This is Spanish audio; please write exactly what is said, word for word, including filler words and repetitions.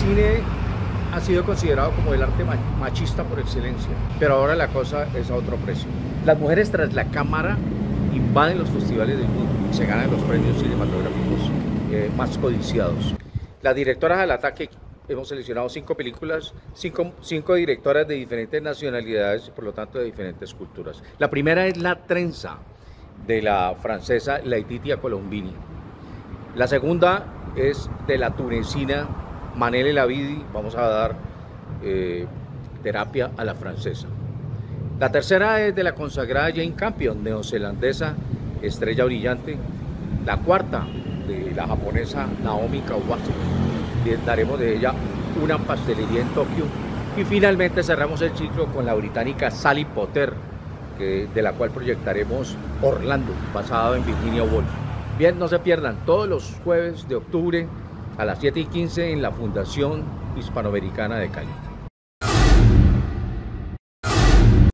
cine ha sido considerado como el arte machista por excelencia, pero ahora la cosa es a otro precio. Las mujeres tras la cámara invaden los festivales del mundo y se ganan los premios cinematográficos eh, más codiciados. Las directoras al ataque, hemos seleccionado cinco películas, cinco, cinco directoras de diferentes nacionalidades y por lo tanto de diferentes culturas. La primera es La Trenza, de la francesa Laetitia Colombini. La segunda es de la tunecina Manel El Abidi, vamos a dar eh, terapia a la francesa. La tercera es de la consagrada Jane Campion, neozelandesa, Estrella Brillante. La cuarta de la japonesa Naomi Kawase, daremos de ella Una pastelería en Tokio. Y finalmente cerramos el ciclo con la británica Sally Potter, que, de la cual proyectaremos Orlando, basado en Virginia Woolf. Bien, no se pierdan todos los jueves de octubre a las siete y quince en la Fundación Hispanoamericana de Cali.